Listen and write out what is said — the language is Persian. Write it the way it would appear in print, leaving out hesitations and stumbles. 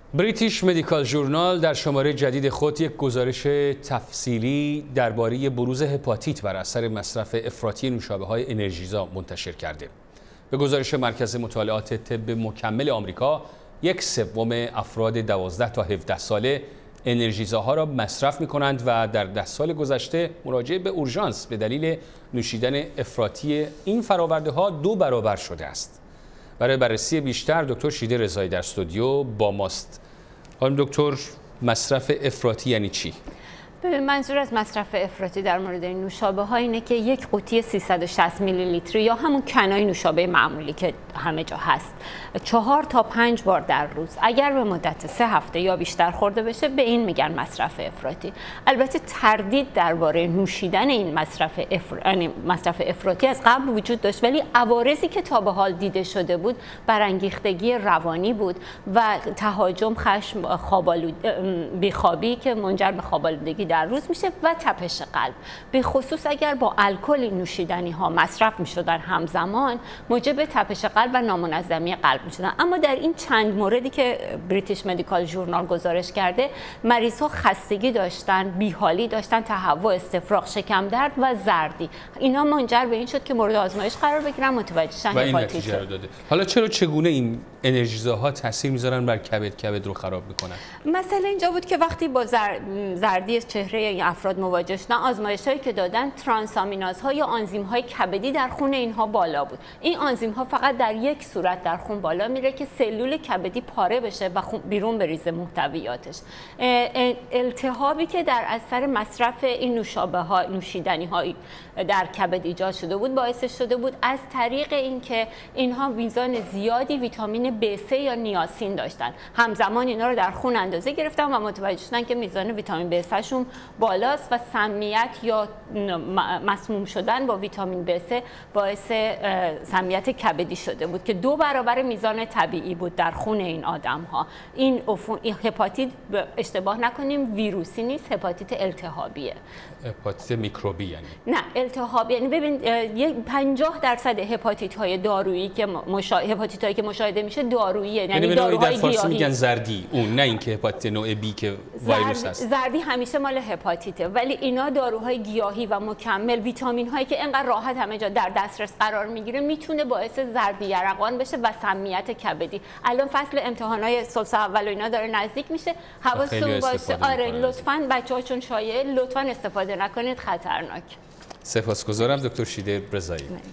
بریتیش مدیکال ژورنال در شماره جدید خود یک گزارش تفصیلی درباره بروز هپاتیت بر اثر مصرف افراطی نوشابه‌های انرژیزا منتشر کرده. به گزارش مرکز مطالعات طب مکمل آمریکا، 1/3 افراد 12 تا 17 ساله انرژیزاها را مصرف می‌کنند و در 10 سال گذشته مراجعه به اورژانس به دلیل نوشیدن افراطی این فرآورده‌ها 2 برابر شده است. برای بررسی بیشتر دکتر شیده رضایی در استودیو با ماست. خانم دکتر، مصرف افراطی یعنی چی؟ منظور از مصرف افراطی در مورد این نوشابه ها اینه که یک قوطی 360 میلی لیتری یا همون کنای نوشابه معمولی که همه جا هست 4 تا 5 بار در روز اگر به مدت 3 هفته یا بیشتر خورده بشه به این میگن مصرف افراطی. البته تردید درباره نوشیدن این مصرف افراطی از قبل وجود داشت، ولی عوارضی که تا به حال دیده شده بود برانگیختگی روانی بود و تهاجم، خشم، بیخوابی که منجر به خواب‌آلودگی در روز میشه و تپش قلب. به خصوص اگر با الکل نوشیدنی ها مصرف میشدن همزمان موجب تپش قلب و نامنظمی قلب میشدن. اما در این چند موردی که بریتیش مدیکال ژورنال گزارش کرده، مریض ها خستگی داشتن، بیحالی داشتن، تهوع، استفراغ، شکم درد و زردی. اینا منجر به این شد که مورد آزمایش قرار بگیرن، متوجه شدن و این نتیجه رو داده. حالا چگونه این انرژیزاها تاثیر میذارن بر کبد رو خراب میکنن؟ مسئله اینجا بود که وقتی با زردی چهره این افراد مواجه شدن، آزمایش‌هایی که دادن ترانسامینازها یا آنزیم‌های کبدی در خون اینها بالا بود. این آنزیم‌ها فقط در یک صورت در خون بالا میره که سلول کبدی پاره بشه و بیرون بریزه محتویاتش. التهابی که در اثر مصرف این نوشیدنی‌ها در کبد ایجاد شده بود باعث شده بود از طریق اینکه اینها میزان زیادی ویتامین B3 یا نیاسین داشتن، همزمان اینا رو در خون اندازه گرفتن و متوجه شدن که میزان ویتامین B3 شون بالاست و سمیت یا مسموم شدن با ویتامین B3 باعث سمیت کبدی شده بود که 2 برابر میزان طبیعی بود در خون این آدم ها. این هپاتیت اشتباه نکنیم ویروسی نیست، هپاتیت التهابیه. هپاتیت میکروبی یعنی؟ نه، التهاب یعنی ببین 50% هپاتیت های دارویی که هپاتیت هایی که مشاهده میشه داروییه، یعنی داروهای در فارسی میگن زردی، اون نه اینکه هپاتیت نوع بی که ویروس هست. زردی همیشه مال هپاتیته، ولی اینا داروهای گیاهی و مکمل، ویتامین هایی که اینقدر راحت همه جا در دسترس قرار میگیره میتونه باعث زردی یرقان بشه و سمیت کبدی. الان فصل امتحانات سلس اول و اینا داره نزدیک میشه، حواستون باشه. آره لطفاً بچه‌ها چون شایعه لطفاً استفاده نکنید، خطرناک. سپاسگزارم دکتر شیده رضایی.